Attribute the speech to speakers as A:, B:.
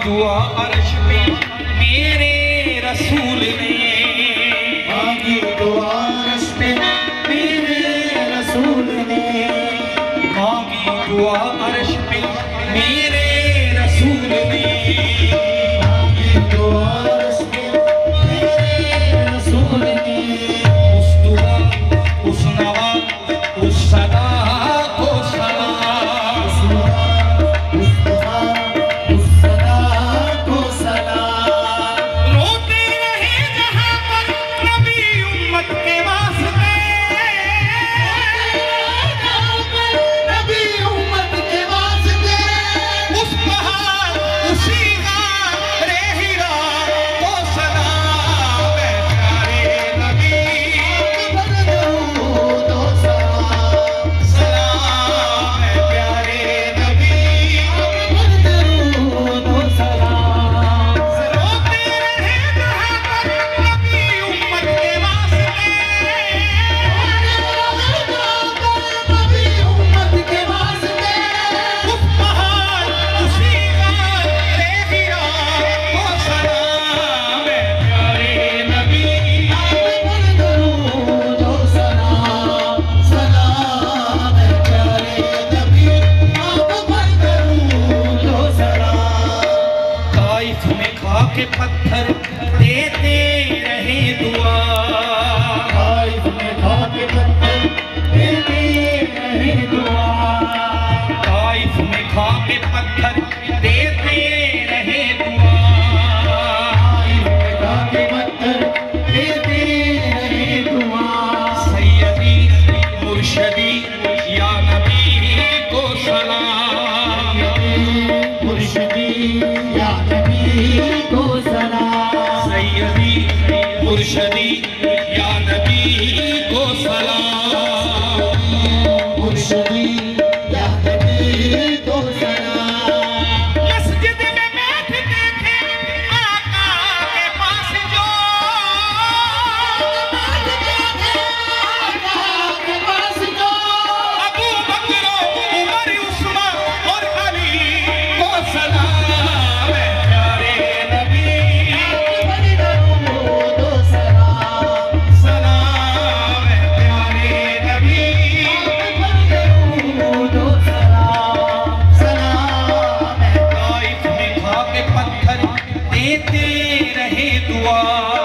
A: दुआ अर्श पे मेरे रसूल ने,
B: मांगी दुआ अर्श पे मेरे रसूल ने,
A: मांगी दुआ अर्श पे मेरे रसूल ने,
B: मांगी दुआ अर्श पे मेरे रसूल ने।
A: उस दुआ उस नवा उस सदा को सलाम,
B: उस दुआ उस सदा को सलाम।
A: रोते रहे जहां पर नबी उम्मत के वास्ते,
B: नबी उम्मत के वास्ते,
A: उस पहाड़ उसी गार हिरा को सलाम है प्यारे नबी,
B: दरूद ओ सलाम,
A: सलाम है प्यारे नबी,
B: दरूद ओ सलाम।
A: रोते रहे जहां पर नबी उम्मत के वास्ते,
B: नबी उम्मत के वास्ते,
A: उस पहाड़ उसी गार हिरा को सलाम है प्यारे नबी,
B: दरूद ओ सलाम, सलाम है प्यारे नबी, आप पर दरूद ओ सलाम।
A: ताइफ में खा के पत्थर देते रहे दुआ,
B: ताइफ में खा के पत्थर देते रहे दुआ,
A: ताइफ में खा के पत्थर देते रहे दुआ,
B: ताइफ में खा के पत्थर देते रहे दुआ।
A: सैयदी मुर्शदी या नबी को सलाम,
B: मुर्शिदी या नबी को सलाम,
A: सैयदी मुर्शदी या नबी को सलाम,
B: मुर्शिदी या नबी को सलाम।
A: मस्जिद में बैठ देखे आका के पास जो,
B: के पास जो
A: अबू बकर उमर उस्मान और अली को सलाम है प्यारे नबी,
B: दरूद ओ सलाम,
A: सलाम है प्यारे नबी,
B: दरूद ओ सलाम, सलाम है।
A: ताइफ में खा के पत्थर देते रहे दुआ,